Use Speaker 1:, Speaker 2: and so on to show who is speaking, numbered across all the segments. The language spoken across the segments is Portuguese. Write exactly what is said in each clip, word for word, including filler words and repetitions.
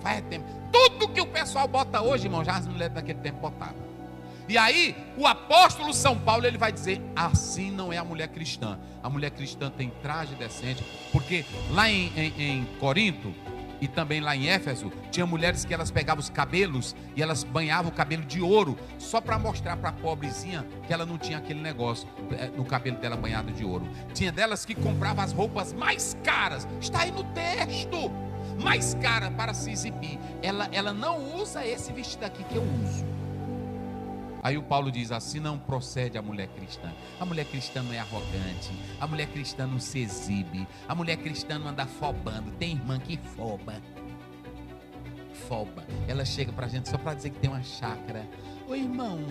Speaker 1: faz tempo. Tudo que o pessoal bota hoje, irmão, já as mulheres daquele tempo botavam. E aí, o apóstolo São Paulo, ele vai dizer, assim não é a mulher cristã. A mulher cristã tem traje decente, porque lá em, em, em Corinto, e também lá em Éfeso, tinha mulheres que elas pegavam os cabelos e elas banhavam o cabelo de ouro, só para mostrar para a pobrezinha que ela não tinha aquele negócio no cabelo dela banhado de ouro. Tinha delas que compravam as roupas mais caras, está aí no texto, mais cara para se exibir. Ela, ela não usa esse vestido aqui que eu uso. Aí o Paulo diz, assim não procede a mulher cristã. A mulher cristã não é arrogante, a mulher cristã não se exibe, a mulher cristã não anda fobando. Tem irmã que foba, foba. Ela chega pra gente só pra dizer que tem uma chácara. Ô irmão,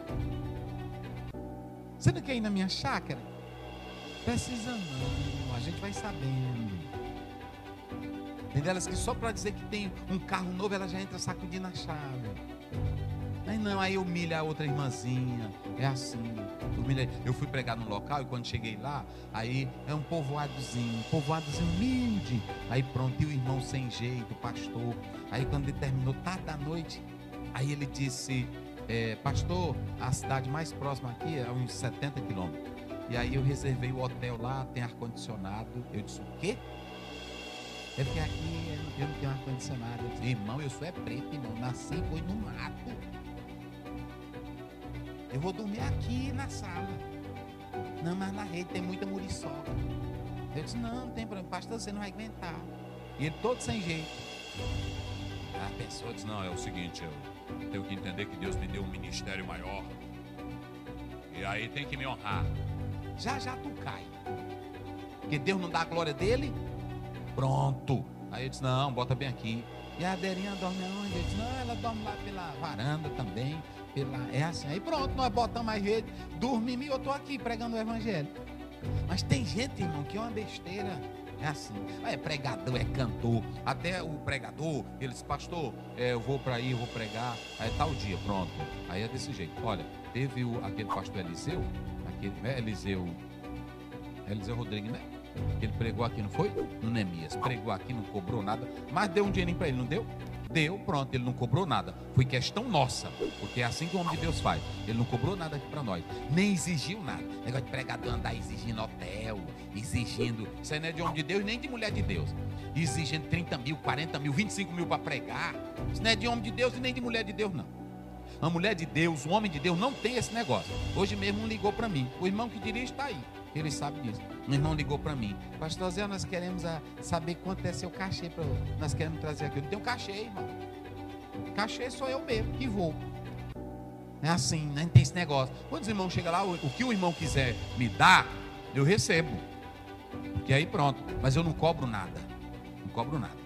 Speaker 1: você não quer ir na minha chácara? Precisa não, a gente vai sabendo. Tem delas que só pra dizer que tem um carro novo, ela já entra sacudindo a chave. Aí não, aí humilha a outra irmãzinha. É assim, humilha. Eu fui pregar num local e quando cheguei lá, aí é um povoadozinho, um povoadozinho humilde. Aí pronto, e o irmão sem jeito, o pastor. Aí quando ele terminou, tarde da noite, aí ele disse, é, pastor, a cidade mais próxima aqui é uns setenta quilômetros. E aí eu reservei o hotel lá, tem ar-condicionado. Eu disse, o quê? É porque aqui eu não tenho ar-condicionado. Eu disse, irmão, eu sou é preto, irmão, nasci e fui no mato. Eu vou dormir aqui na sala. Não, mas na rede tem muita muriçoca. Eu disse, não, não tem problema, pastor, você não vai aguentar. E ele todo sem jeito. A pessoa diz, não, é o seguinte, eu tenho que entender que Deus me deu um ministério maior. E aí tem que me honrar. Já já tu cai. Porque Deus não dá a glória dele. Pronto. Aí eu disse, não, bota bem aqui. E a Aderinha dorme aonde? Eu disse, não, ela dorme lá pela varanda também. Pela... É assim, aí pronto, nós botamos mais rede, dormimos e eu estou aqui pregando o evangelho. Mas tem gente, irmão, que é uma besteira. É assim, é pregador, é cantor. Até o pregador, ele diz, pastor, é, eu vou para aí, eu vou pregar, aí tal dia, pronto. Aí é desse jeito. Olha, teve o, aquele pastor Eliseu, aquele, é, Eliseu, Eliseu Rodrigues, né? Ele pregou aqui, não foi? No Neemias, pregou aqui, não cobrou nada, mas deu um dinheirinho para ele, não deu? Deu, pronto, ele não cobrou nada. Foi questão nossa, porque é assim que o homem de Deus faz. Ele não cobrou nada aqui para nós, nem exigiu nada. Negócio de pregador andar exigindo hotel, exigindo. Isso aí não é de homem de Deus, nem de mulher de Deus. Exigindo trinta mil, quarenta mil, vinte e cinco mil para pregar. Isso não é de homem de Deus e nem de mulher de Deus, não. A mulher de Deus, o homem de Deus não tem esse negócio. Hoje mesmo um ligou para mim. O irmão que dirige está aí, ele sabe disso. Um irmão ligou para mim, pastor Zé, nós queremos a, saber quanto é seu cachê para nós queremos trazer aqui. Eu não tenho cachê, irmão. Cachê sou eu mesmo que vou. É assim, né? Não tem esse negócio. Quando os irmãos chegam lá, o, o que o irmão quiser me dar, eu recebo. Porque aí pronto. Mas eu não cobro nada. Não cobro nada.